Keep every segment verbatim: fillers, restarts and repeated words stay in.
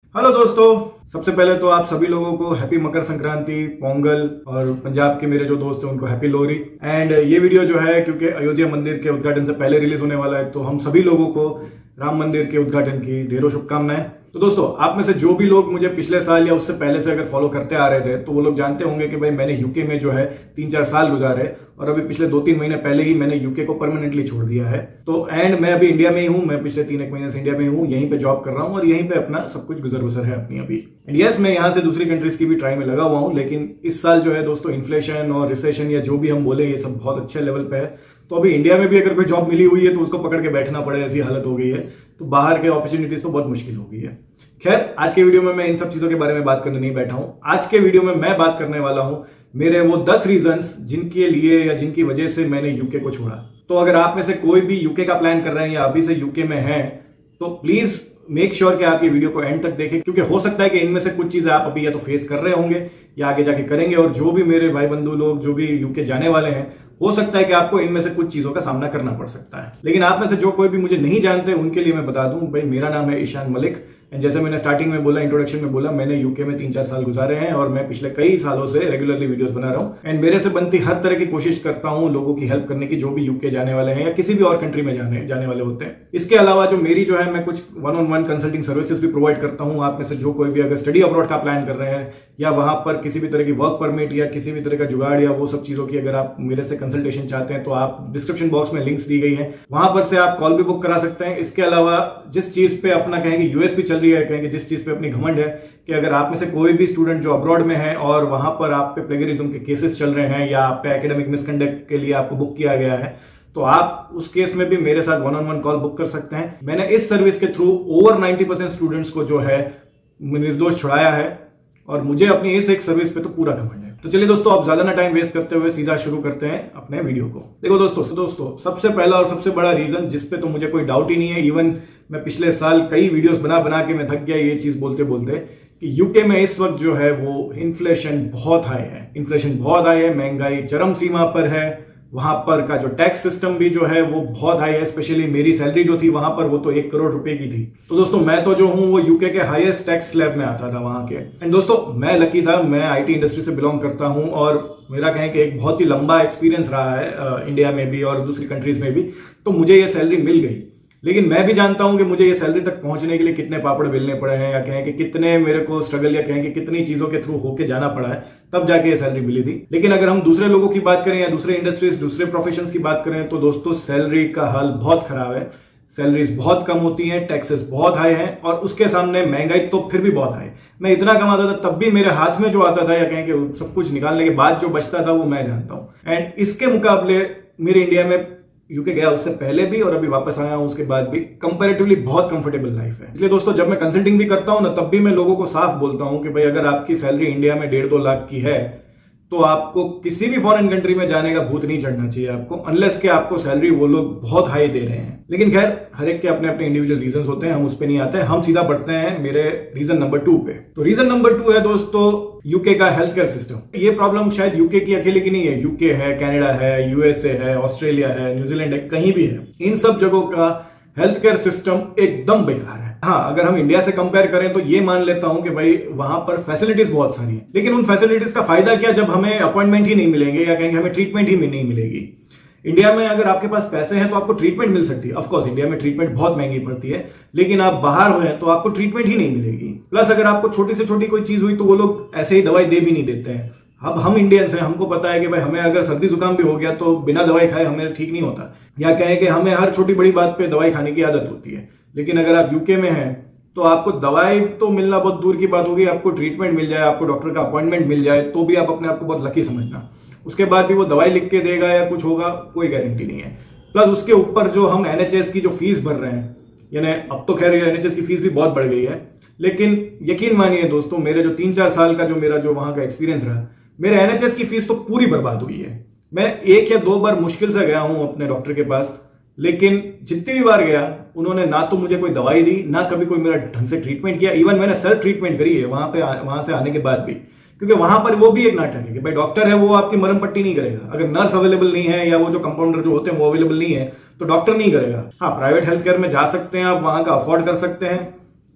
Hello दोस्तों, सबसे पहले तो आप सभी लोगों को हैप्पी मकर संक्रांति, पोंगल और पंजाब के मेरे जो दोस्त हैं उनको हैप्पी लोहरी। एंड ये वीडियो जो है क्योंकि अयोध्या मंदिर के उद्घाटन से पहले रिलीज होने वाला है, तो हम सभी लोगों को राम मंदिर के उद्घाटन की ढेरों शुभकामनाएं। तो दोस्तों, आप में से जो भी लोग मुझे पिछले साल या उससे पहले से अगर फॉलो करते आ रहे थे तो वो लोग जानते होंगे कि भाई मैंने यूके में जो है तीन चार साल गुजारे और अभी पिछले दो तीन महीने पहले ही मैंने यूके को परमानेंटली छोड़ दिया है। तो एंड मैं अभी इंडिया में ही हूँ, मैं पिछले तीन एक महीने से इंडिया में हूँ, यहीं पे जॉब कर रहा हूँ और यहीं पे अपना सब कुछ गुजर बसर है अपनी अभी। एंड यस, मैं यहाँ से दूसरी कंट्रीज की भी ट्राई में लगा हुआ हूँ, लेकिन इस साल जो है दोस्तों इन्फ्लेशन और रिसेशन या जो भी हम बोले ये सब बहुत अच्छे लेवल पे है। तो अभी इंडिया में भी अगर कोई जॉब मिली हुई है तो उसको पकड़ के बैठना पड़े, ऐसी हालत हो गई है। तो बाहर के अपॉर्चुनिटीज तो बहुत मुश्किल हो गई है। खैर, आज के वीडियो में मैं इन सब चीजों के बारे में बात करने नहीं बैठा हूं। आज के वीडियो में मैं बात करने वाला हूं मेरे वो दस रीजंस जिनके लिए या जिनकी वजह से मैंने यूके को छोड़ा। तो अगर आप में से कोई भी यूके का प्लान कर रहे हैं या अभी से यूके में हैं तो प्लीज मेक श्योर कि आप ये वीडियो को एंड तक देखें, क्योंकि हो सकता है कि इनमें से कुछ चीजें आप अभी या तो फेस कर रहे होंगे या आगे जाके करेंगे। और जो भी मेरे भाई बंधु लोग जो भी यूके जाने वाले हैं, हो सकता है कि आपको इनमें से कुछ चीजों का सामना करना पड़ सकता है। लेकिन आप में से जो कोई भी मुझे नहीं जानते उनके लिए मैं बता दूं, भाई मेरा नाम है ईशान मलिक। एंड जैसे मैंने स्टार्टिंग में बोला, इंट्रोडक्शन में बोला, मैंने यूके में तीन चार साल गुजारे हैं और मैं पिछले कई सालों से रेगुलरली वीडियोस बना रहा हूं। एंड मेरे से बनती हर तरह की कोशिश करता हूं लोगों की हेल्प करने की, जो भी यूके जाने वाले हैं या किसी भी और कंट्री में जाने जाने वाले होते हैं। इसके अलावा जो मेरी जो है, मैं कुछ one on one consulting services भी प्रोवाइड करता हूं। आप में से जो कोई भी अगर स्टडी अब्रॉड का प्लान कर रहे हैं या वहां पर किसी भी तरह की वर्क परमिट या किसी भी तरह का जुगाड़ या वो सब चीजों की अगर आप मेरे से कंसल्टेशन चाहते हैं तो आप डिस्क्रिप्शन बॉक्स में लिंक्स दी गई है, वहां पर से आप कॉल भी बुक करा सकते हैं। इसके अलावा जिस चीज पे अपना कहेंगे यूएस भी चल रही है, कहेंगे जिस चीज पे अपनी घमंड है कि अगर आप में से कोई भी स्टूडेंट जो अब्रॉड में है और वहां पर आप पे प्लेगरिज्म के केसेस चल रहे हैं या आप पे एकेडमिक मिसकंडक्ट के लिए आपको बुक किया गया है, तो आप उस केस में भी मेरे साथ one on one call book कर सकते हैं। मैंने इस सर्विस के through over ninety percent students को जो है निर्दोष छुड़ाया है और मुझे अपनी इस एक सर्विस पे तो पूरा घमंड है। तो चलिए दोस्तों, अब ज्यादा ना टाइम वेस्ट करते हुए सीधा शुरू करते हैं अपने वीडियो को। देखो दोस्तों दोस्तों सबसे पहला और सबसे बड़ा रीजन जिसपे तो मुझे कोई डाउट ही नहीं है, इवन मैं पिछले साल कई वीडियोस बना बना के मैं थक गया ये चीज बोलते बोलते, कि यूके में इस वक्त जो है वो इन्फ्लेशन बहुत हाई है। इन्फ्लेशन बहुत हाई है, महंगाई चरम सीमा पर है। वहां पर का जो टैक्स सिस्टम भी जो है वो बहुत हाई है। स्पेशली मेरी सैलरी जो थी वहां पर वो तो एक करोड़ रुपए की थी। तो दोस्तों मैं तो जो हूं वो यूके के हाईएस्ट टैक्स स्लैब में आता था वहां के। एंड दोस्तों मैं लकी था, मैं आईटी इंडस्ट्री से बिलोंग करता हूं और मेरा कहें कि एक बहुत ही लंबा एक्सपीरियंस रहा है आ, इंडिया में भी और दूसरी कंट्रीज में भी, तो मुझे ये सैलरी मिल गई। लेकिन मैं भी जानता हूं कि मुझे ये सैलरी तक पहुंचने के लिए कितने पापड़ बेलने पड़े हैं, या कहें कि कितने मेरे को स्ट्रगल या कहें कि कितनी चीजों के थ्रू होके जाना पड़ा है, तब जाके ये सैलरी मिली थी। लेकिन अगर हम दूसरे लोगों की बात करें या दूसरे इंडस्ट्रीज दूसरे प्रोफेशंस की बात करें तो दोस्तों सैलरी का हाल बहुत खराब है। सैलरीज बहुत कम होती हैं, टैक्सेस बहुत हाई हैं और उसके सामने महंगाई तो फिर भी बहुत हाई। मैं इतना कमाता था तब भी मेरे हाथ में जो आता था या कहें कि सब कुछ निकालने के बाद जो बचता था वो मैं जानता हूं। एंड इसके मुकाबले मेरे इंडिया में यूके गया उससे पहले भी और अभी वापस आया हूं उसके बाद भी कंपैरेटिवली बहुत कंफर्टेबल लाइफ है। इसलिए दोस्तों जब मैं कंसल्टिंग भी करता हूं ना, तब भी मैं लोगों को साफ बोलता हूं कि भाई अगर आपकी सैलरी इंडिया में डेढ़ दो लाख की है तो आपको किसी भी फॉरेन कंट्री में जाने का भूत नहीं चढ़ना चाहिए आपको, अनलेस के आपको सैलरी वो लोग बहुत हाई दे रहे हैं। लेकिन खैर हर एक के अपने अपने इंडिविजुअल रीजंस होते हैं, हम उस पे नहीं आते हैं, हम सीधा बढ़ते हैं मेरे रीजन नंबर टू पे। तो रीजन नंबर टू है दोस्तों यूके का हेल्थ केयर सिस्टम। ये प्रॉब्लम शायद यूके की अकेले की नहीं है, यूके है, कनाडा है, यूएसए है, ऑस्ट्रेलिया है, न्यूजीलैंड है, कहीं भी है, इन सब जगहों का हेल्थ केयर सिस्टम एकदम बेकार है। हाँ, अगर हम इंडिया से कंपेयर करें तो ये मान लेता हूं कि भाई वहां पर फैसिलिटीज बहुत सारी हैं, लेकिन उन फैसिलिटीज का फायदा क्या जब हमें अपॉइंटमेंट ही नहीं मिलेंगे या कहेंगे हमें ट्रीटमेंट ही नहीं मिलेगी। इंडिया में अगर आपके पास पैसे हैं तो आपको ट्रीटमेंट मिल सकती है। ऑफकोर्स इंडिया में ट्रीटमेंट बहुत महंगी पड़ती है, लेकिन आप बाहर हुए तो आपको ट्रीटमेंट ही नहीं मिलेगी। प्लस अगर आपको छोटी से छोटी कोई चीज हुई तो वो लोग ऐसे ही दवाई दे भी नहीं देते हैं। अब हम इंडियंस हैं, हमको पता है कि भाई हमें अगर सर्दी जुकाम भी हो गया तो बिना दवाई खाए हमें ठीक नहीं होता, या कहें कि हमें हर छोटी बड़ी बात पे दवाई खाने की आदत होती है। लेकिन अगर आप यूके में हैं तो आपको दवाई तो मिलना बहुत दूर की बात होगी, आपको ट्रीटमेंट मिल जाए, आपको डॉक्टर का अपॉइंटमेंट मिल जाए तो भी आप अपने आप को बहुत लकी समझना। उसके बाद भी वो दवाई लिख के देगा या कुछ होगा, कोई गारंटी नहीं है। प्लस उसके ऊपर जो हम एनएचएस की जो फीस भर रहे हैं, यानी अब तो खैर एनएचएस की फीस भी बहुत बढ़ गई है, लेकिन यकीन मानिए दोस्तों मेरे जो तीन चार साल का जो मेरा जो वहां का एक्सपीरियंस रहा, मेरे एनएचएस की फीस तो पूरी बर्बाद हुई है। मैं एक या दो बार मुश्किल से गया हूं अपने डॉक्टर के पास, लेकिन जितनी भी बार गया उन्होंने ना तो मुझे कोई दवाई दी, ना कभी कोई मेरा ढंग से ट्रीटमेंट किया। इवन मैंने सेल्फ ट्रीटमेंट करी है वहां पे, वहां से आने के बाद भी, क्योंकि वहां पर वो भी एक नाटक है कि भाई डॉक्टर है वो आपकी मरहम पट्टी नहीं करेगा। अगर नर्स अवेलेबल नहीं है या वो जो कंपाउंडर जो होते हैं वो अवेलेबल नहीं है तो डॉक्टर नहीं करेगा। हाँ, प्राइवेट हेल्थ केयर में जा सकते हैं आप, वहां का अफोर्ड कर सकते हैं,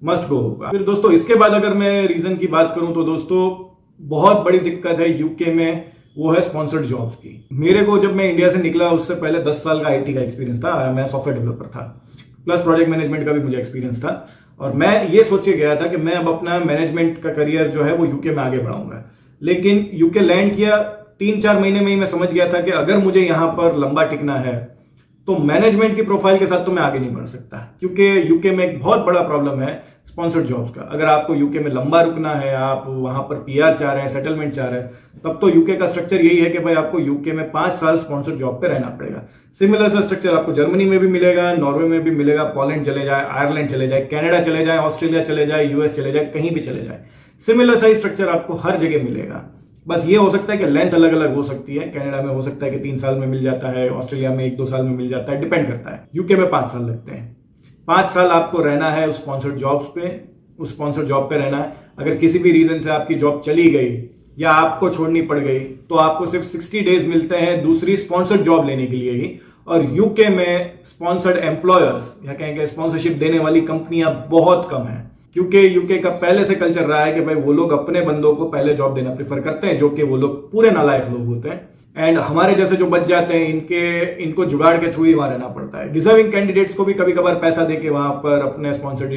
मस्ट गो होगा। फिर दोस्तों इसके बाद अगर मैं रीजन की बात करूं तो दोस्तों बहुत बड़ी दिक्कत है यूके में, वो है स्पॉन्सर्ड जॉब्स की। मेरे को जब मैं इंडिया से निकला उससे पहले दस साल का आईटी का एक्सपीरियंस था, मैं सॉफ्टवेयर डेवलपर था, प्लस प्रोजेक्ट मैनेजमेंट का भी मुझे एक्सपीरियंस था। और मैं ये सोच के गया था कि मैं अब अपना मैनेजमेंट का करियर जो है वो यूके में आगे बढ़ाऊंगा। लेकिन यूके लैंड किया, तीन चार महीने में ही मैं समझ गया था कि अगर मुझे यहां पर लंबा टिकना है तो मैनेजमेंट की प्रोफाइल के साथ तो मैं आगे नहीं बढ़ सकता, क्योंकि यूके में एक बहुत बड़ा प्रॉब्लम है स्पॉन्सर्ड जॉब्स का। अगर आपको यूके में लंबा रुकना है, आप वहां पर पीआर चाह रहे हैं, सेटलमेंट चाह रहे हैं, तब तो यूके का स्ट्रक्चर यही है कि भाई आपको यूके में पांच साल स्पॉन्सर्ड जॉब पे रहना पड़ेगा। सिमिलर सा स्ट्रक्चर आपको जर्मनी में भी मिलेगा, नॉर्वे में भी मिलेगा, पोलैंड चले जाए, आयरलैंड चले जाए, कनाडा चले जाए, ऑस्ट्रेलिया चले जाए, यूएस चले जाए, कहीं भी चले जाए, सिमिलर सा स्ट्रक्चर आपको हर जगह मिलेगा। बस ये हो सकता है कि लेंथ अलग अलग हो सकती है। कनाडा में हो सकता है कि तीन साल में मिल जाता है, ऑस्ट्रेलिया में एक दो साल में मिल जाता है, डिपेंड करता है। यूके में पांच साल लगते हैं। पांच साल आपको रहना है उस स्पॉन्सर्ड जॉब्स पे, उस स्पॉन्सर्ड जॉब पे रहना है। अगर किसी भी रीजन से आपकी जॉब चली गई या आपको छोड़नी पड़ गई तो आपको सिर्फ सिक्सटी डेज मिलते हैं दूसरी स्पॉन्सर्ड जॉब लेने के लिए ही। और यूके में स्पॉन्सर्ड एम्प्लॉयर्स या कहेंगे स्पॉन्सरशिप देने वाली कंपनियां बहुत कम है, क्योंकि यूके का पहले से कल्चर रहा है कि भाई वो लोग अपने बंदों को पहले जॉब देना प्रीफर करते हैं, जो कि वो लोग पूरे नालायक लोग होते हैं। एंड हमारे जैसे जो बच जाते हैं, इनके इनको जुगाड़ के थ्रू ही वहां रहना पड़ता है। डिजर्विंग कैंडिडेट्स को भी कभी कभार पैसा देके वहां पर अपने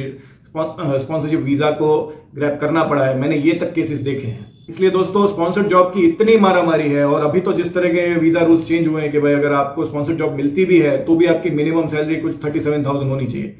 स्पॉन्सरशिप वीजा को ग्रैब करना पड़ा है। मैंने ये तक केसेस देखे हैं। इसलिए दोस्तों स्पॉन्सर्ड जॉब की इतनी मारामारी है। और अभी तो जिस तरह के वीजा रूल्स चेंज हुए हैं कि भाई अगर आपको स्पॉन्सर्ड जॉब मिलती भी है तो भी आपकी मिनिमम सैलरी कुछ थर्टी सेवन थाउजेंड होनी चाहिए।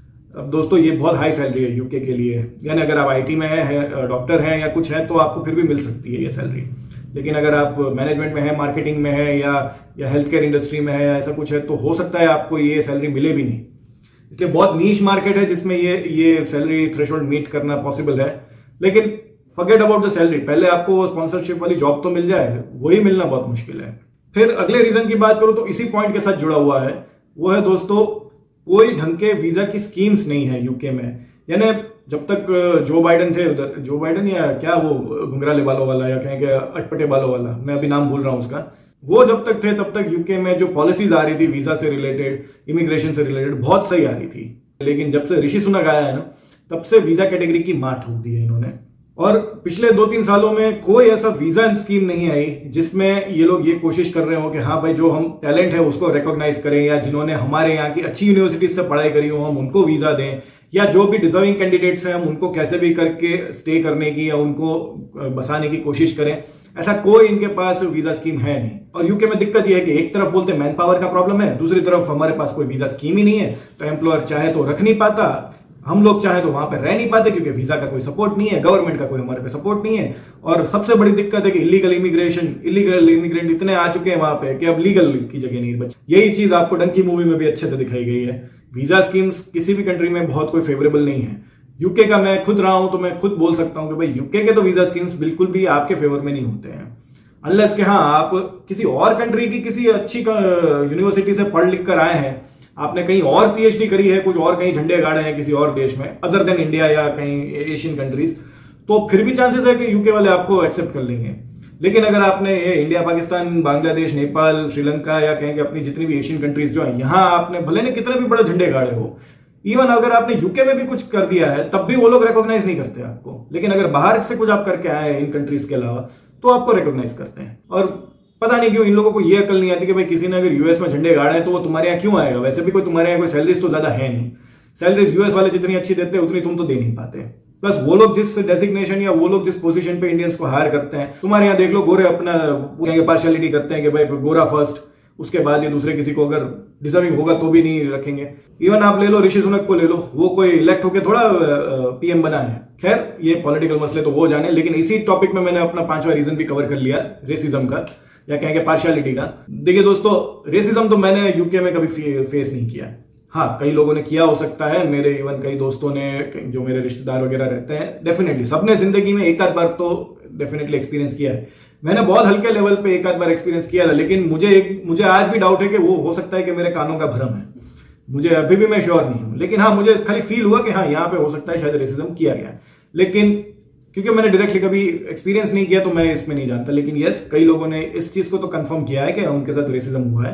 अब दोस्तों ये बहुत हाई सैलरी है यूके के लिए, यानी अगर आप आईटी में है, डॉक्टर हैं या कुछ है, तो आपको फिर भी मिल सकती है ये सैलरी। लेकिन अगर आप मैनेजमेंट में है, मार्केटिंग में है, या या हेल्थ केयर इंडस्ट्री में है, या ऐसा कुछ है, तो हो सकता है आपको ये सैलरी मिले भी नहीं। इसलिए बहुत नीश मार्केट है जिसमें ये ये सैलरी थ्रेशोल्ड मीट करना पॉसिबल है। लेकिन फॉरगेट अबाउट द सैलरी, पहले आपको वो स्पॉन्सरशिप वाली जॉब तो मिल जाए, वही मिलना बहुत मुश्किल है। फिर अगले रीजन की बात करूं तो इसी पॉइंट के साथ जुड़ा हुआ है, वो है दोस्तों कोई ढंग के वीजा की स्कीम्स नहीं है यूके में। यानी जब तक जो बाइडन थे उधर, जो बाइडन या क्या वो घुंघराले बालों वाला या कहेंगे अटपटे बालों वाला, मैं अभी नाम भूल रहा हूं उसका, वो जब तक थे तब तक यूके में जो पॉलिसीज आ रही थी वीजा से रिलेटेड, इमिग्रेशन से रिलेटेड, बहुत सही आ रही थी। लेकिन जब से ऋषि सुनक आया है ना, तब से वीजा कैटेगरी की मार ठोक दी है इन्होंने। और पिछले दो तीन सालों में कोई ऐसा वीजा स्कीम नहीं आई जिसमें ये लोग ये कोशिश कर रहे हो कि हाँ भाई जो हम टैलेंट है उसको रिकॉग्नाइज करें, या जिन्होंने हमारे यहाँ की अच्छी यूनिवर्सिटीज से पढ़ाई करी हो हम उनको वीजा दें, या जो भी डिजर्विंग कैंडिडेट्स हैं हम उनको कैसे भी करके स्टे करने की या उनको बसाने की कोशिश करें। ऐसा कोई इनके पास वीजा स्कीम है नहीं। और यूके में दिक्कत यह है कि एक तरफ बोलते मैन पावर का प्रॉब्लम है, दूसरी तरफ हमारे पास कोई वीजा स्कीम ही नहीं है, तो एम्प्लॉयर चाहे तो रख नहीं पाता, हम लोग चाहे तो वहां पे रह नहीं पाते क्योंकि वीजा का कोई सपोर्ट नहीं है, गवर्नमेंट का कोई हमारे पे सपोर्ट नहीं है। और सबसे बड़ी दिक्कत है कि इलीगल इमिग्रेशन, इलीगल इमिग्रेंट इतने आ चुके हैं वहां पे कि अब लीगल की जगह नहीं बची। यही चीज आपको डंकी मूवी में भी अच्छे से दिखाई गई है। वीजा स्कीम्स किसी भी कंट्री में बहुत कोई फेवरेबल नहीं है। यूके का मैं खुद रहा हूं तो मैं खुद बोल सकता हूं कि भाई यूके के तो वीजा स्कीम्स बिल्कुल भी आपके फेवर में नहीं होते हैं, अनलेस के हाँ आप किसी और कंट्री की किसी अच्छी यूनिवर्सिटी से पढ़ लिख कर आए हैं, आपने कहीं और पीएचडी करी है, कुछ और कहीं झंडे गाड़े हैं किसी और देश में अदर देन इंडिया या कहीं एशियन कंट्रीज, तो फिर भी चांसेस है कि यूके वाले आपको एक्सेप्ट कर लेंगे। लेकिन अगर आपने ये इंडिया, पाकिस्तान, बांग्लादेश, नेपाल, श्रीलंका या कहेंगे अपनी जितनी भी एशियन कंट्रीज जो है, यहां आपने भले ने कितने भी बड़े झंडे गाड़े हो, इवन अगर आपने यूके में भी कुछ कर दिया है तब भी वो लोग रिकॉग्नाइज नहीं करते आपको। लेकिन अगर बाहर से कुछ आप करके आए हैं इन कंट्रीज के अलावा तो आपको रिकॉग्नाइज करते हैं। और पता नहीं क्यों इन लोगों को ये अकल नहीं आती कि भाई किसी ने अगर यूएस में झंडे गाड़े हैं तो वो तुम्हारे यहाँ क्यों आएगा। वैसे भी कोई तुम्हारे यहाँ कोई सैलरीज तो ज्यादा है नहीं, सैलरीज यूएस वाले जितनी अच्छी देते हैं उतनी तुम तो दे नहीं पाते। प्लस वो लोग जिस डेजिग्नेशन या वो लोग जिस पोजीशन पे इंडियंस को हायर करते हैं, तुम्हारे यहाँ देख लो गोरे अपना पार्शियलिटी करते हैं कि भाई गोरा फर्स्ट, उसके बाद ये दूसरे किसी को अगर डिजर्विंग होगा तो भी नहीं रखेंगे। इवन आप ले लो ऋषि सुनक को ले लो, वो कोई इलेक्ट होकर थोड़ा पीएम बना है। खैर ये पॉलिटिकल मसले तो वो जाने, लेकिन इसी टॉपिक में मैंने अपना पांचवा रीजन भी कवर कर लिया रेसिज्म का या कहेंगे पार्शियलिटी का। देखिए दोस्तों, रेसिज्म तो मैंने यूके में कभी फेस नहीं किया। हाँ, कई लोगों ने किया हो सकता है, मेरे इवन कई दोस्तों ने, जो मेरे रिश्तेदार वगैरह रहते हैं, डेफिनेटली सबने जिंदगी में एक आध बार तो डेफिनेटली एक्सपीरियंस किया है। मैंने बहुत हल्के लेवल पे एक आध बार एक्सपीरियंस किया था, लेकिन मुझे एक मुझे आज भी डाउट है कि वो हो सकता है कि मेरे कानों का भ्रम है, मुझे अभी भी मैं श्योर नहीं हूं। लेकिन हाँ, मुझे खाली फील हुआ कि हाँ यहाँ पे हो सकता है शायद रेसिज्म किया गया, लेकिन क्योंकि मैंने डायरेक्टली कभी एक्सपीरियंस नहीं किया तो मैं इसमें नहीं जानता। लेकिन यस, कई लोगों ने इस चीज को तो कंफर्म किया है कि उनके साथ रेसिज्म हुआ है।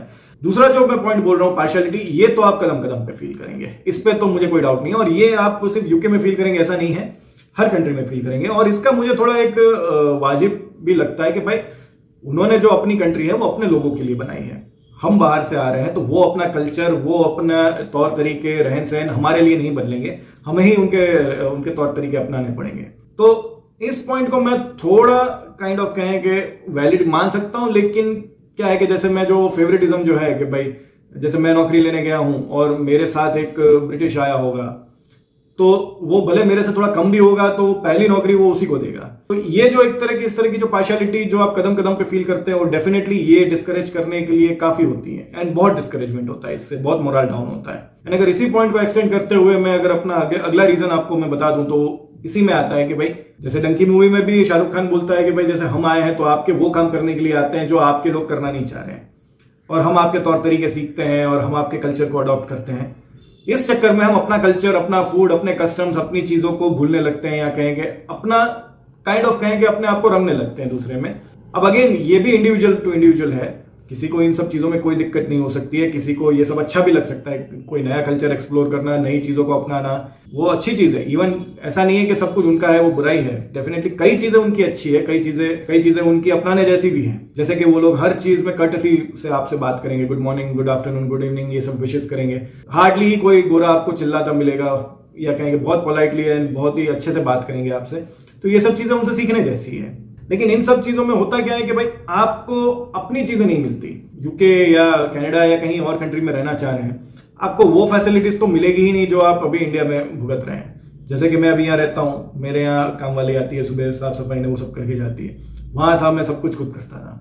दूसरा जो मैं पॉइंट बोल रहा हूं पार्शियलिटी, ये तो आप कदम कदम पे फील करेंगे, इस पे तो मुझे कोई डाउट नहीं है। और ये आप सिर्फ यूके में फील करेंगे ऐसा नहीं है, हर कंट्री में फील करेंगे। और इसका मुझे थोड़ा एक वाजिब भी लगता है कि भाई उन्होंने जो अपनी कंट्री है वो अपने लोगों के लिए बनाई है। हम बाहर से आ रहे हैं तो वो अपना कल्चर, वो अपना तौर तरीके, रहन सहन हमारे लिए नहीं बदलेंगे, हमें ही उनके उनके तौर तरीके अपनाने पड़ेंगे। तो इस पॉइंट को मैं थोड़ा काइंड ऑफ कहें कि वैलिड मान सकता हूं, लेकिन क्या है कि जैसे मैं जो फेवरेटिज्म जो है कि भाई जैसे मैं नौकरी लेने गया हूं और मेरे साथ एक ब्रिटिश आया होगा तो वो भले मेरे से थोड़ा कम भी होगा तो पहली नौकरी वो उसी को देगा। तो ये जो एक तरह की इस तरह की जो पार्शियलिटी जो आप कदम कदम पे फील करते हैं वो डेफिनेटली ये डिस्करेज करने के लिए काफी होती है, एंड बहुत डिस्करेजमेंट होता है, इससे बहुत मोरल डाउन होता है। एंड अगर इसी पॉइंट को एक्सटेंड करते हुए मैं अगर अपना अगला रीजन आपको मैं बता दूं तो इसी में आता है कि भाई जैसे डंकी मूवी में भी शाहरुख खान बोलता है कि भाई जैसे हम आए हैं तो आपके वो काम करने के लिए आते हैं जो आपके लोग करना नहीं चाह रहे हैं, और हम आपके तौर तरीके सीखते हैं और हम आपके कल्चर को अडॉप्ट करते हैं। इस चक्कर में हम अपना कल्चर, अपना फूड, अपने कस्टम्स, अपनी चीजों को भूलने लगते हैं, या कहेंगे अपना काइंड ऑफ कहेंगे अपने आप को रंगने लगते हैं दूसरे में। अब अगेन ये भी इंडिविजुअल टू इंडिविजुअल है, किसी को इन सब चीजों में कोई दिक्कत नहीं हो सकती है, किसी को ये सब अच्छा भी लग सकता है, कोई नया कल्चर एक्सप्लोर करना, नई चीजों को अपनाना वो अच्छी चीज है। इवन ऐसा नहीं है कि सब कुछ उनका है वो बुराई है, डेफिनेटली कई चीजें उनकी अच्छी है, कई चीजें कई चीजें उनकी अपनाने जैसी भी हैं। जैसे कि वो लोग हर चीज में कर्टेसी से आपसे बात करेंगे, good morning, good afternoon, good evening, ये सब विशेष करेंगे। हार्डली ही कोई गोरा आपको चिल्लाता मिलेगा, या कहेंगे बहुत पोलाइटली एंड बहुत ही अच्छे से बात करेंगे आपसे। तो ये सब चीजें उनसे सीखने जैसी है। लेकिन इन सब चीजों में होता क्या है कि भाई आपको अपनी चीजें नहीं मिलती। यूके या कनाडा या कहीं और कंट्री में रहना चाह रहे हैं, आपको वो फैसिलिटीज तो मिलेगी ही नहीं जो आप अभी इंडिया में भुगत रहे हैं। जैसे कि मैं अभी यहाँ रहता हूँ, मेरे यहाँ काम वाली आती है, सुबह साफ सफाई ने वो सब करके जाती है। वहां था मैं सब कुछ खुद करता था।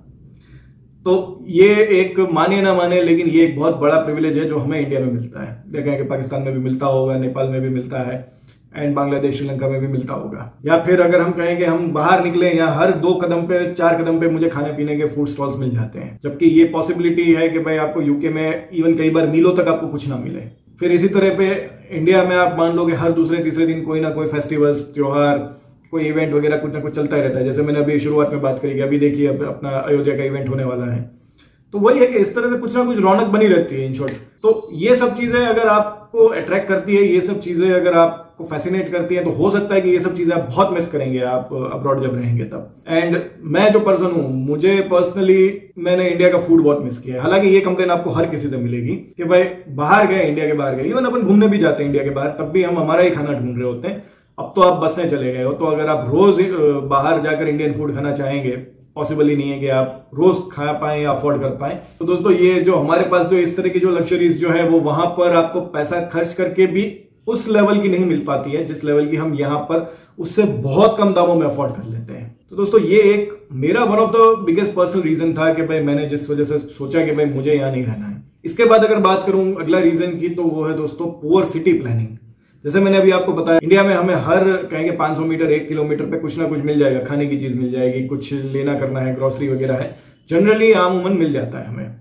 तो ये एक माने ना माने लेकिन ये एक बहुत बड़ा प्रिविलेज है जो हमें इंडिया में मिलता है। देखें कि पाकिस्तान में भी मिलता होगा, नेपाल में भी मिलता है, एंड बांग्लादेश, श्रीलंका में भी मिलता होगा। या फिर अगर हम कहें कि हम बाहर निकले, यहाँ हर दो कदम पे, चार कदम पे मुझे खाने पीने के फूड स्टॉल्स मिल जाते हैं, जबकि ये पॉसिबिलिटी है कि भाई आपको यूके में इवन कई बार मीलों तक आपको कुछ ना मिले। फिर इसी तरह पे इंडिया में आप मान लो कि हर दूसरे तीसरे दिन कोई ना कोई फेस्टिवल्स, त्योहार, कोई इवेंट वगैरह कुछ ना कुछ चलता ही रहता है। जैसे मैंने अभी शुरुआत में बात करी कि अभी देखिए अपना अयोध्या का इवेंट होने वाला है। तो वही है कि इस तरह से कुछ ना कुछ रौनक बनी रहती है इन शॉर्ट। तो ये सब चीजें अगर आपको अट्रैक्ट करती है, ये सब चीजें अगर आपको फैसिनेट करती हैं, तो हो सकता है कि ये सब चीजें आप बहुत मिस करेंगे आप अब्रॉड जब रहेंगे तब। एंड मैं जो पर्सन हूं, मुझे पर्सनली मैंने इंडिया का फूड बहुत मिस किया है। हालांकि ये कंप्लेन आपको हर किसी से मिलेगी कि भाई बाहर गए, इंडिया के बाहर गए, इवन अपन घूमने भी जाते हैं इंडिया के बाहर, तब भी हम हमारा ही खाना ढूंढ रहे होते हैं। अब तो आप बस में चले गए हो, तो अगर आप रोज बाहर जाकर इंडियन फूड खाना चाहेंगे, पॉसिबल ही नहीं है कि आप रोज खा पाए या अफोर्ड कर पाए। तो दोस्तों ये जो हमारे पास जो इस तरह की जो लग्जरीज जो है वो वहां पर आपको पैसा खर्च करके भी उस लेवल की नहीं मिल पाती है जिस लेवल की हम यहाँ पर उससे बहुत कम दामों में अफोर्ड कर लेते हैं। तो दोस्तों ये एक मेरा one of the biggest personal reason था कि भाई मैंने जिस वजह से सोचा कि भाई मुझे यहाँ नहीं रहना है। इसके बाद अगर बात करूं अगला रीजन की, तो वो है दोस्तों पुअर सिटी प्लानिंग। जैसे मैंने अभी आपको बताया, इंडिया में हमें हर कहेंगे पांच सौ मीटर, एक किलोमीटर पे कुछ ना कुछ मिल जाएगा, खाने की चीज मिल जाएगी, कुछ लेना करना है, ग्रोसरी वगैरह है, जनरली आमूमन मिल जाता है हमें।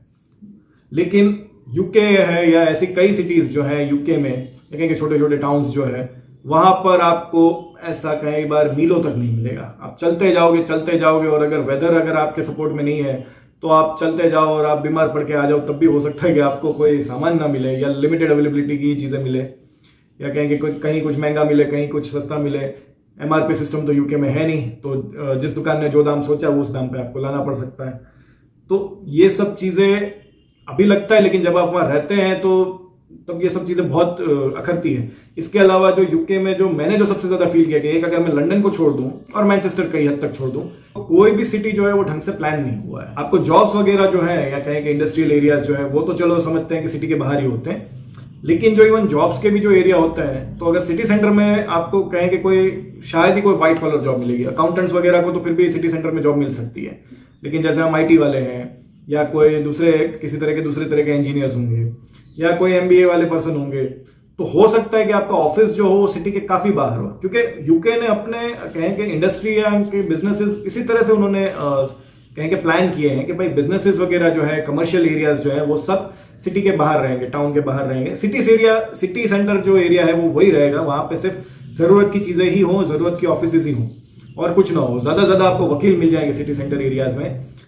लेकिन यूके है या ऐसी कई सिटीज जो है यूके में, देखेंगे छोटे छोटे टाउन्स जो है, वहां पर आपको ऐसा कई बार मीलों तक नहीं मिलेगा। आप चलते जाओगे चलते जाओगे, और अगर वेदर अगर आपके सपोर्ट में नहीं है तो आप चलते जाओ और आप बीमार पड़ के आ जाओ, तब भी हो सकता है कि आपको कोई सामान ना मिले, या लिमिटेड अवेलेबिलिटी की चीजें मिले, या कहेंगे कहीं कुछ महंगा मिले, कहीं कुछ सस्ता मिले। एमआरपी सिस्टम तो यूके में है नहीं, तो जिस दुकान ने जो दाम सोचा वो उस दाम पे आपको लाना पड़ सकता है। तो ये सब चीजें अभी लगता है, लेकिन जब आप वहां रहते हैं तो तब ये सब चीजें बहुत अखरती है। इसके अलावा जो यूके में जो मैंने जो सबसे ज्यादा फील किया कि एक अगर मैं लंदन को छोड़ दूं और मैनचेस्टर कई हद तक छोड़ दूं, तो कोई भी सिटी जो है वो ढंग से प्लान नहीं हुआ है। आपको जॉब्स वगैरह जो है या कहें कि इंडस्ट्रियल एरियाज जो है वो तो चलो समझते हैं कि सिटी के बाहर ही होते हैं, लेकिन जो इवन जॉब्स के भी जो एरिया होता है, तो अगर सिटी सेंटर में आपको कहें कि कोई शायद ही कोई व्हाइट कॉलर जॉब मिलेगी। अकाउंटेंट्स वगैरह को तो फिर भी सिटी सेंटर में जॉब मिल सकती है, लेकिन जैसे हम आईटी वाले हैं या कोई दूसरे किसी तरह के दूसरे तरह के इंजीनियर्स होंगे या कोई एमबीए वाले पर्सन होंगे, तो हो सकता है कि आपका ऑफिस जो हो वो सिटी के काफी बाहर हो, क्योंकि यूके ने अपने कहें कि इंडस्ट्री या उनके बिजनेसेस इसी तरह से उन्होंने कहें कि प्लान किए हैं कि भाई बिजनेसेस वगैरह जो है, कमर्शियल एरियाज जो है वो सब सिटी के बाहर रहेंगे, टाउन के बाहर रहेंगे। सिटी एरिया, सिटी सेंटर जो एरिया है वो वही रहेगा, वहां पे सिर्फ जरूरत की चीजें ही हो, जरूरत की ऑफिस ही हो और कुछ ना हो। ज्यादा ज्यादा आपको वकील मिल जाएंगे सिटी सेंटर एरियाज में,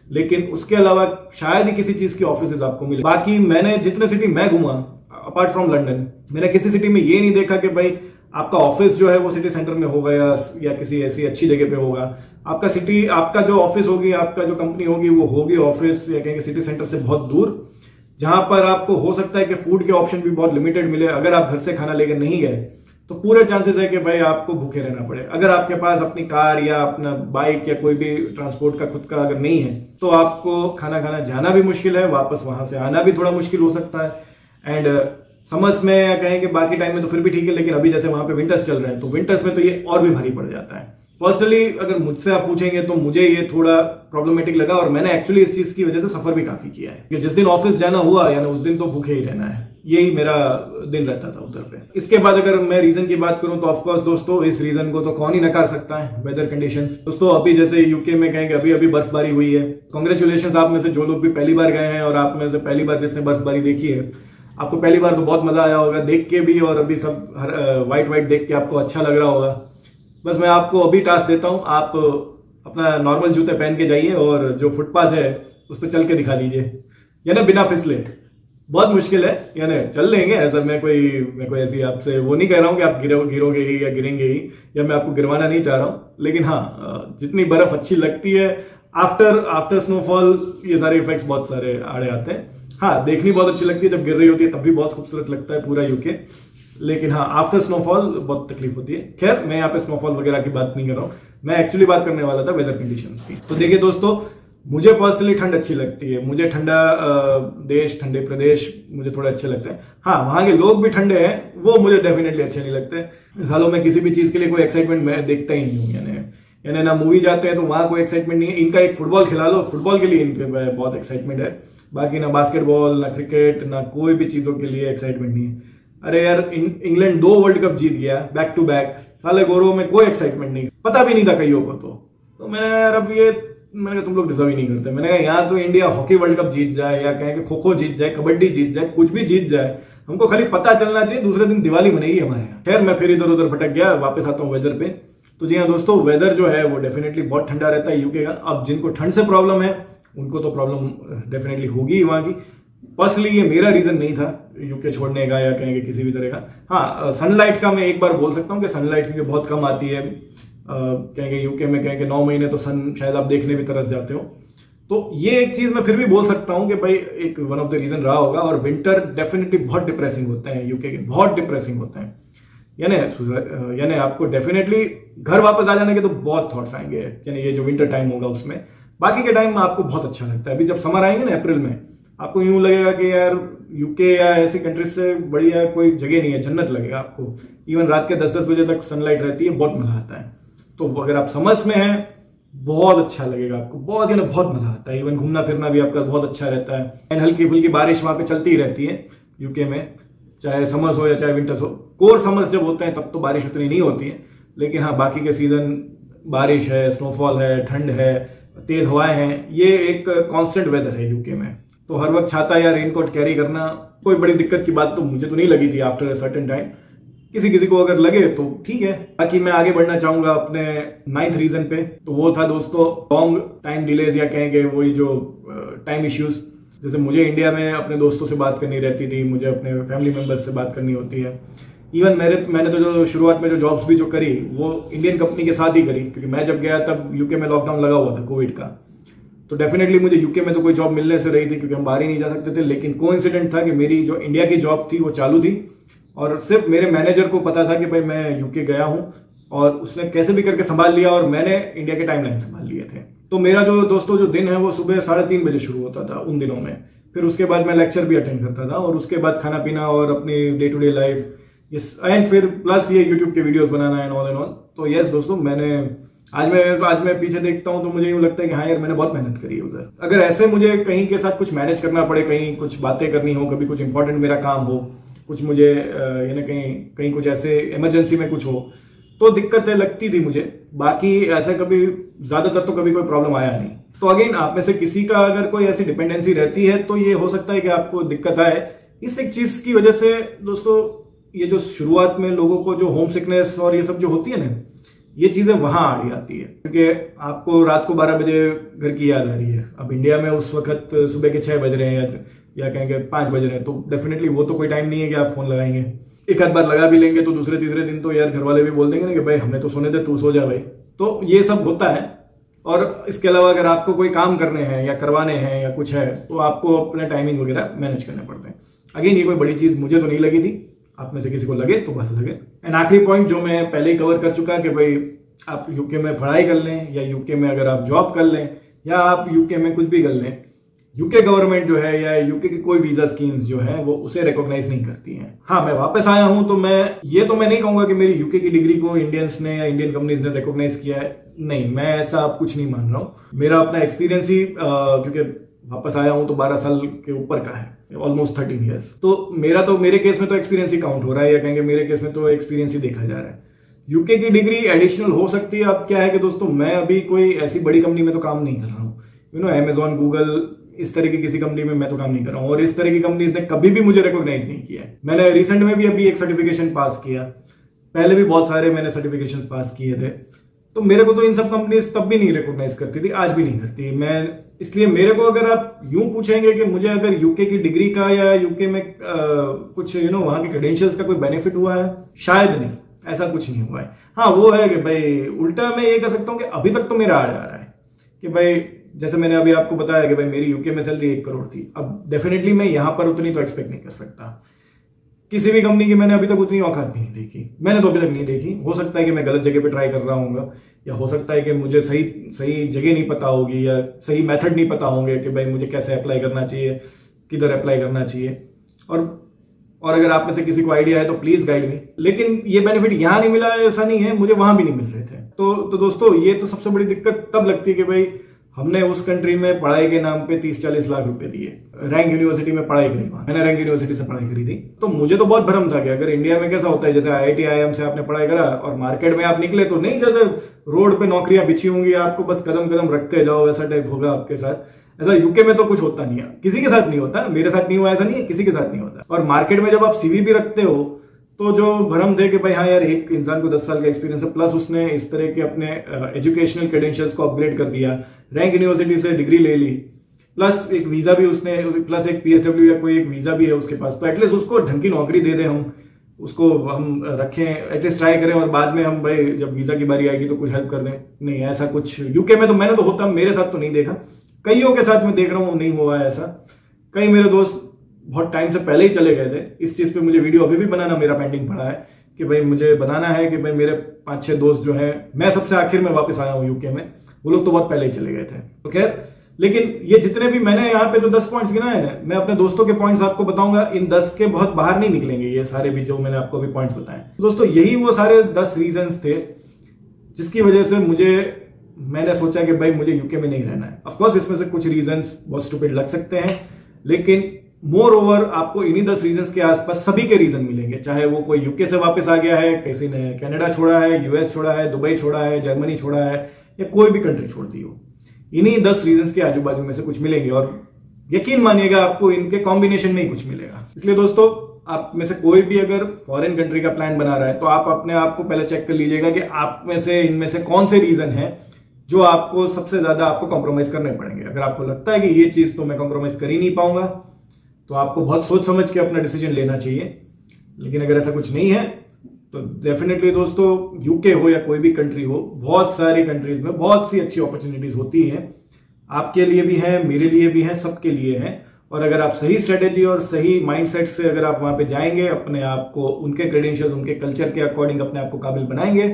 लेकिन उसके अलावा शायद ही किसी चीज की ऑफिस आपको मिले। बाकी मैंने जितने सिटी मैं घूमा अपार्ट फ्रॉम लंदन, मैंने किसी सिटी में ये नहीं देखा कि भाई आपका ऑफिस जो है वो सिटी सेंटर में होगा या, या किसी ऐसी अच्छी जगह पे होगा। आपका सिटी आपका जो ऑफिस होगी, आपका जो कंपनी होगी वो होगी ऑफिस या कहेंगे सिटी सेंटर से बहुत दूर, जहां पर आपको हो सकता है कि फूड के ऑप्शन भी बहुत लिमिटेड मिले। अगर आप घर से खाना लेकर नहीं गए तो पूरे चांसेस है कि भाई आपको भूखे रहना पड़े। अगर आपके पास अपनी कार या अपना बाइक या कोई भी ट्रांसपोर्ट का खुद का अगर नहीं है तो आपको खाना खाना जाना भी मुश्किल है, वापस वहां से आना भी थोड़ा मुश्किल हो सकता है। एंड समर्स में या कहें कि बाकी टाइम में तो फिर भी ठीक है, लेकिन अभी जैसे वहां पे विंटर्स चल रहे हैं तो विंटर्स में तो ये और भी भारी पड़ जाता है। पर्सनली अगर मुझसे आप पूछेंगे तो मुझे ये थोड़ा प्रॉब्लमेटिक लगा और मैंने एक्चुअली इस चीज की वजह से सफर भी काफी किया है कि जिस दिन ऑफिस जाना हुआ यानी उस दिन तो भूखे ही रहना है, यही मेरा दिन रहता था उधर पे। इसके बाद अगर मैं रीजन की बात करूं तो ऑफकोर्स दोस्तों इस रीजन को तो कौन ही नकार सकता है, वेदर कंडीशंस। दोस्तों अभी जैसे यूके में कहेंगे अभी अभी बर्फबारी हुई है। कांग्रेचुलेशंस आप में से जो लोग भी पहली बार गए हैं और आप में से पहली बार जिसने बर्फबारी देखी है, आपको पहली बार तो बहुत मजा आया होगा देख के भी, और अभी सब व्हाइट व्हाइट देख के आपको अच्छा लग रहा होगा। बस मैं आपको अभी टास्क देता हूं, आप अपना नॉर्मल जूते पहन के जाइए और जो फुटपाथ है उस पर चल के दिखा दीजिए, यानी बिना फिसले। बहुत मुश्किल है, यानी चल लेंगे ऐसा, मैं कोई मैं कोई ऐसी आपसे वो नहीं कह रहा हूं कि आप गिरो गिरोगे ही या गिरेंगे ही, या मैं आपको गिरवाना नहीं चाह रहा हूं। लेकिन हाँ, जितनी बर्फ अच्छी लगती है आफ्टर आफ्टर स्नोफॉल, ये सारे इफेक्ट्स बहुत सारे आड़े आते हैं। हाँ, देखनी बहुत अच्छी लगती है, जब गिर रही होती है तब भी बहुत खूबसूरत लगता है पूरा यूके, लेकिन हाँ आफ्टर स्नोफॉल बहुत तकलीफ होती है। खैर मैं यहाँ पे स्नोफॉल वगैरह की बात नहीं कर रहा हूँ, मैं एक्चुअली बात करने वाला था वेदर कंडीशंस की। तो देखिए दोस्तों, मुझे पर्सनली ठंड अच्छी लगती है, मुझे ठंडा देश ठंडे प्रदेश मुझे थोड़े अच्छे लगते हैं। हाँ, वहां के लोग भी ठंडे हैं, वो मुझे डेफिनेटली अच्छे नहीं लगते। सालों में किसी भी चीज के लिए कोई एक्साइटमेंट मैं देखता ही नहीं हूँ, यानी यानी ना मूवी जाते हैं तो वहां कोई एक्साइटमेंट नहीं है। इनका एक फुटबॉल खिला लो, फुटबॉल के लिए इनके बहुत एक्साइटमेंट है, बाकी ना बास्केटबॉल ना क्रिकेट ना कोई भी चीजों के लिए एक्साइटमेंट नहीं है। अरे यार, इंग्लैंड दो वर्ल्ड कप जीत गया बैक टू बैक, साले गोरों में कोई एक्साइटमेंट नहीं, पता भी नहीं था कईयों को। तो, तो मैंने यार अब ये मैंने कहा तुम लोग डिजर्व ही नहीं करते। मैंने कहा यहाँ तो इंडिया हॉकी वर्ल्ड कप जीत जाए या कहें कि खो खो जीत जाए, कबड्डी जीत जाए, कुछ भी जीत जाए, हमको खाली पता चलना चाहिए, दूसरे दिन दिवाली मनेगी हमारे यहाँ। खैर मैं फिर इधर उधर भटक गया, वापस आता हूँ वेदर पे। तो जी हाँ दोस्तों, वेदर जो है वो डेफिनेटली बहुत ठंडा रहता है यूके का। अब जिनको ठंड से प्रॉब्लम है उनको तो प्रॉब्लम डेफिनेटली होगी वहां की। पर्सनली ये मेरा रीजन नहीं था यूके छोड़ने का या कहेंगे किसी भी तरह का। हाँ, सनलाइट का मैं एक बार बोल सकता हूँ कि सनलाइट क्योंकि बहुत कम आती है, कहेंगे यूके में कहेंगे नौ महीने तो सन शायद आप देखने भी तरस जाते हो। तो ये एक चीज मैं फिर भी बोल सकता हूँ कि भाई एक वन ऑफ द रीजन रहा होगा। और विंटर डेफिनेटली बहुत डिप्रेसिंग होते हैं यूके के, बहुत डिप्रेसिंग होते हैं। यानी यानी आपको डेफिनेटली घर वापस आ जाने के तो बहुत थॉट्स आएंगे, यानी ये जो विंटर टाइम होगा उसमें। बाकी के टाइम में आपको बहुत अच्छा लगता है। अभी जब समर आएंगे ना अप्रैल में, आपको यूं लगेगा कि यार यूके या ऐसी कंट्रीज से बढ़िया कोई जगह नहीं है, जन्नत लगेगा आपको। इवन रात के दस दस बजे तक सनलाइट रहती है, बहुत मजा आता है। तो अगर आप समर्स में हैं बहुत अच्छा लगेगा आपको, बहुत ही ना बहुत मजा आता है। इवन घूमना फिरना भी आपका बहुत अच्छा रहता है। एंड हल्की फुल्की बारिश वहां पे चलती ही रहती है यूके में, चाहे समर्स हो या चाहे विंटर्स हो। कोर समर्स जब होते हैं तब तो बारिश उतनी नहीं होती है, लेकिन हाँ बाकी के सीजन बारिश है, स्नोफॉल है, ठंड है, तेज हवाएं हैं, ये एक कांस्टेंट वेदर है यूके में। तो हर वक्त छाता या रेनकोट कैरी करना कोई बड़ी दिक्कत की बात तो मुझे तो नहीं लगी थी आफ्टर अ सर्टेन टाइम। किसी किसी को अगर लगे तो ठीक है। बाकी मैं आगे बढ़ना चाहूंगा अपने नाइन्थ रीजन पे। तो वो था दोस्तों लॉन्ग टाइम डिलेज या कहेंगे वही जो टाइम इश्यूज। जैसे मुझे इंडिया में अपने दोस्तों से बात करनी रहती थी, मुझे अपने फैमिली मेंबर्स से बात करनी होती है। इवन मेरे मैंने तो जो शुरुआत में जो जॉब्स भी जो करी वो इंडियन कंपनी के साथ ही करी, क्योंकि मैं जब गया तब यूके में लॉकडाउन लगा हुआ था कोविड का। तो डेफिनेटली मुझे यूके में तो कोई जॉब मिलने से रही थी क्योंकि हम बाहर ही नहीं जा सकते थे। लेकिन कोइंसिडेंट था कि मेरी जो इंडिया की जॉब थी वो चालू थी और सिर्फ मेरे मैनेजर को पता था कि भाई मैं यूके गया हूं, और उसने कैसे भी करके संभाल लिया और मैंने इंडिया के टाइमलाइन संभाल लिए थे। तो मेरा जो दोस्तों जो दिन है वो सुबह साढ़े तीन बजे शुरू होता था उन दिनों में। फिर उसके बाद मैं लेक्चर भी अटेंड करता था और उसके बाद खाना पीना और अपनी day to day life, and फिर प्लस ये यूट्यूब के वीडियोस बनाना एंड ऑल एंड ऑल। तो यस दोस्तों, मैंने आज मैं आज मैं पीछे देखता हूं तो मुझे यूं लगता है कि हाँ यार मैंने बहुत मेहनत करी है उधर। अगर ऐसे मुझे कहीं के साथ कुछ मैनेज करना पड़े, कहीं कुछ बातें करनी हो, कभी कुछ इंपॉर्टेंट मेरा काम हो, कुछ मुझे यानी कहीं कहीं कुछ ऐसे इमरजेंसी में कुछ हो, तो दिक्कतें लगती थी मुझे। बाकी ऐसे कभी ज्यादातर तो कभी कोई प्रॉब्लम आया नहीं। तो अगेन आप में से किसी का अगर कोई ऐसी डिपेंडेंसी रहती है तो ये हो सकता है कि आपको दिक्कत आए। इस एक चीज की वजह से दोस्तों, ये जो शुरुआत में लोगों को जो होम सिकनेस और ये सब जो होती है ना, ये चीजें वहां आड़ी आती है, क्योंकि आपको रात को बारह बजे घर की याद आ रही है। अब इंडिया में उस वक्त सुबह के छह बज रहे हैं या, या कहेंगे पांच बज रहे हैं, तो डेफिनेटली वो तो कोई टाइम नहीं है कि आप फोन लगाएंगे। एक आध बार लगा भी लेंगे तो दूसरे तीसरे दिन तो यार घर वाले भी बोल देंगे ना कि भाई हमें तो सोने दे, तू सो जा भाई। तो ये सब होता है। और इसके अलावा अगर आपको कोई काम करने हैं या करवाने हैं या कुछ है तो आपको अपने टाइमिंग वगैरह मैनेज करने पड़ते हैं। अगेन ये कोई बड़ी चीज मुझे तो नहीं लगी थी, आप में से किसी को लगे तो बात लगे। एंड आखिरी पॉइंट जो मैं पहले ही कवर कर चुका कि भाई आप यूके में पढ़ाई कर लें या यूके में अगर आप जॉब कर लें या आप यूके में कुछ भी कर लें, यूके गवर्नमेंट जो है या यूके की कोई वीजा स्कीम्स जो है वो उसे रिकॉग्नाइज नहीं करती हैं। हाँ, मैं वापस आया हूं तो मैं ये तो मैं नहीं कहूंगा कि मेरी यूके की डिग्री को इंडियंस ने या इंडियन कंपनीज ने रिकॉग्नाइज किया है, नहीं, मैं ऐसा कुछ नहीं मान रहा हूं। मेरा अपना एक्सपीरियंस ही क्योंकि वापस आया हूं तो बारह साल के ऊपर का है, ऑलमोस्ट थर्टीन ईयर्स, तो मेरा तो मेरे केस में तो एक्सपीरियंस ही काउंट हो रहा है, या कहेंगे मेरे केस में तो एक्सपीरियंस ही देखा जा रहा है। यूके की डिग्री एडिशनल हो सकती है। अब क्या है कि दोस्तों मैं अभी कोई ऐसी बड़ी कंपनी में तो काम नहीं कर रहा हूँ, यू नो अमेजॉन, गूगल, इस तरह की किसी कंपनी में मैं तो काम नहीं कर रहा हूँ, और इस तरह की कंपनीज ने कभी भी मुझे रिकॉग्नाइज नहीं किया है। मैंने रिसेंट में भी अभी एक सर्टिफिकेशन पास किया, पहले भी बहुत सारे मैंने सर्टिफिकेशन पास किए थे, तो मेरे को तो इन सब कंपनीज तब भी नहीं रिकॉग्नाइज करती थी, आज भी नहीं करती मैं। इसलिए मेरे को अगर आप यूं पूछेंगे कि मुझे अगर यूके की डिग्री का या यूके में आ, कुछ यू नो वहां के क्रेडेंशियल्स का कोई बेनिफिट हुआ है, शायद नहीं, ऐसा कुछ नहीं हुआ है। हाँ, वो है कि भाई उल्टा मैं ये कह सकता हूं कि अभी तक तो मेरा आ जा रहा है कि भाई जैसे मैंने अभी आपको बताया कि भाई मेरी यूके में सैलरी एक करोड़ थी, अब डेफिनेटली मैं यहां पर उतनी तो एक्सपेक्ट नहीं कर सकता। किसी भी कंपनी की मैंने अभी तक उतनी औकात भी नहीं देखी, मैंने तो अभी तक नहीं देखी। हो सकता है कि मैं गलत जगह पे ट्राई कर रहा हूँ, या हो सकता है कि मुझे सही सही जगह नहीं पता होगी या सही मेथड नहीं पता होंगे कि भाई मुझे कैसे अप्लाई करना चाहिए, किधर अप्लाई करना चाहिए। और और अगर आप में से किसी को आइडिया है तो प्लीज गाइड मी। लेकिन ये बेनिफिट यहां नहीं मिला ऐसा नहीं है, मुझे वहां भी नहीं मिल रहे थे। तो तो दोस्तों ये तो सबसे बड़ी दिक्कत तब लगती है कि भाई हमने उस कंट्री में पढ़ाई के नाम पे तीस चालीस लाख रुपए दिए, रैंक यूनिवर्सिटी में पढ़ाई करी, वहां मैंने रैंक यूनिवर्सिटी से पढ़ाई करी थी। तो मुझे तो बहुत भ्रम था कि अगर इंडिया में कैसा होता है, जैसे आईआईटी आईआईएम से आपने पढ़ाई करा और मार्केट में आप निकले तो नहीं जैसे रोड पे नौकरियां बिछी होंगी, आपको बस कदम कदम रखते जाओ, ऐसा टाइप होगा आपके साथ। ऐसा यूके में तो कुछ होता नहीं है, किसी के साथ नहीं होता, मेरे साथ नहीं हुआ ऐसा नहीं है, किसी के साथ नहीं होता। और मार्केट में जब आप सीवी भी रखते हो तो जो भ्रम थे कि भाई हाँ यार एक इंसान को दस साल का एक्सपीरियंस है, प्लस उसने इस तरह के अपने एजुकेशनल क्रेडेंशियल्स को अपग्रेड कर दिया, रैंक यूनिवर्सिटी से डिग्री ले ली, प्लस एक वीजा भी उसने, प्लस एक पीएसडब्ल्यू या कोई एक वीजा भी है उसके पास, तो एटलीस्ट उसको ढंग की नौकरी दे दें, हम उसको हम रखें, एटलीस्ट ट्राई करें, और बाद में हम भाई जब वीजा की बारी आएगी तो कुछ हेल्प कर दें। नहीं, ऐसा कुछ यूके में तो मैंने तो होता, मेरे साथ तो नहीं देखा, कईयों के साथ मैं देख रहा हूँ नहीं हुआ है ऐसा। कई मेरे दोस्त बहुत टाइम से पहले ही चले गए थे। इस चीज पे मुझे वीडियो अभी भी बनाना मेरा पेंडिंग पड़ा है कि भाई मुझे बनाना है कि भाई मेरे पांच छह दोस्त जो हैं, मैं सबसे आखिर में वापस आया हूं यूके में, वो लोग तो बहुत पहले ही चले गए थे। तो खैर, लेकिन ये जितने भी मैंने यहाँ पे जो दस पॉइंट्स गिनाए ना, मैं अपने दोस्तों के पॉइंट्स आपको बताऊंगा, इन दस के बहुत बाहर नहीं निकलेंगे ये सारे भी जो मैंने आपको अभी पॉइंट्स बताए। दोस्तों यही वो सारे दस रीजंस थे जिसकी वजह से मुझे मैंने सोचा कि भाई मुझे यूके में नहीं रहना है। ऑफकोर्स इसमें से कुछ रीजंस बहुत स्टूपिड लग सकते हैं, लेकिन मोर ओवर आपको इन्हीं दस रीजंस के आसपास सभी के रीजन मिलेंगे, चाहे वो कोई यूके से वापस आ गया है, किसी ने कनाडा छोड़ा है, यूएस छोड़ा है, दुबई छोड़ा है, जर्मनी छोड़ा है, या कोई भी कंट्री छोड़ दी हो, इन्हीं दस रीजंस के आजू बाजू में से कुछ मिलेंगे, और यकीन मानिएगा आपको इनके कॉम्बिनेशन में ही कुछ मिलेगा। इसलिए दोस्तों आप में से कोई भी अगर फॉरेन कंट्री का प्लान बना रहा है तो आप अपने आप को पहले चेक कर लीजिएगा कि आप में से इनमें से कौन से रीजन है जो आपको सबसे ज्यादा आपको कॉम्प्रोमाइज करने पड़ेंगे। अगर आपको लगता है कि ये चीज तो मैं कॉम्प्रोमाइज कर ही नहीं पाऊंगा तो आपको बहुत सोच समझ के अपना डिसीजन लेना चाहिए। लेकिन अगर ऐसा कुछ नहीं है तो डेफिनेटली दोस्तों यूके हो या कोई भी कंट्री हो, बहुत सारी कंट्रीज में बहुत सी अच्छी अपॉर्चुनिटीज होती हैं, आपके लिए भी है, मेरे लिए भी है, सबके लिए है। और अगर आप सही स्ट्रेटेजी और सही माइंडसेट से अगर आप वहां पे जाएंगे, अपने आप को उनके क्रेडेंशियल्स, उनके कल्चर के अकॉर्डिंग अपने आप को काबिल बनाएंगे,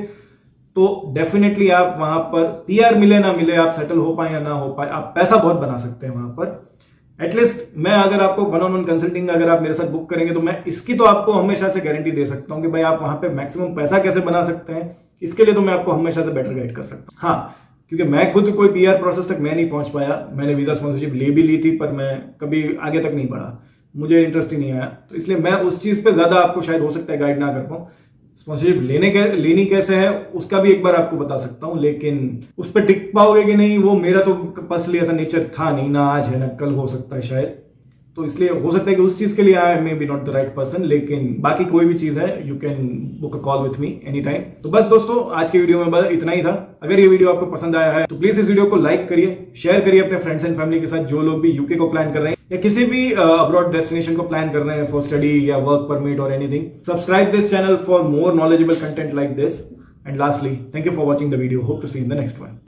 तो डेफिनेटली आप वहां पर पीआर मिले ना मिले, आप सेटल हो पाए या ना हो पाए, आप पैसा बहुत बना सकते हैं वहां पर। एटलीस्ट मैं अगर आपको वन ऑन वन कंसल्टिंग अगर आप मेरे साथ बुक करेंगे तो मैं इसकी तो आपको हमेशा से गारंटी दे सकता हूं कि भाई आप वहां पे मैक्सिमम पैसा कैसे बना सकते हैं, इसके लिए तो मैं आपको हमेशा से बेटर गाइड कर सकता हूं। हाँ, क्योंकि मैं खुद कोई पीआर प्रोसेस तक मैं नहीं पहुंच पाया, मैंने वीजा स्पॉन्सरशिप ले भी ली थी पर मैं कभी आगे तक नहीं बढ़ा, मुझे इंटरेस्ट ही नहीं आया, तो इसलिए मैं उस चीज पे ज्यादा आपको शायद हो सकता है गाइड ना कर पाऊं। स्पॉन्सरशिप लेने के लेनी कैसे है उसका भी एक बार आपको बता सकता हूं, लेकिन उस पर टिक पाओगे कि नहीं वो मेरा तो पर्सनली ऐसा नेचर था नहीं, ना आज है ना कल हो सकता है शायद। तो इसलिए हो सकता है कि उस चीज के लिए I may be not the right person, लेकिन बाकी कोई भी चीज है you can book a call with me any time. तो बस दोस्तों आज की वीडियो में बस इतना ही था। अगर ये वीडियो आपको पसंद आया है तो प्लीज इस वीडियो को लाइक करिए, शेयर करिए अपने फ्रेंड्स एंड फैमिली के साथ जो लोग भी यूके को प्लान कर रहे हैं या किसी भी अब्रॉड डेस्टिनेशन को प्लान कर रहे हैं फॉर स्टडी या वर्क परमिट और anything. Subscribe this channel for more knowledgeable content like this, and lastly thank you for watching the video, hope to see in the next one.